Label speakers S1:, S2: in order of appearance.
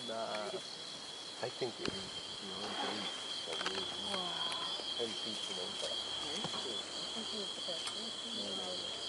S1: I think it is beyond belief that we
S2: Wow.
S1: 10 feet below that.
S2: I think it's perfect.
S1: No, no, no.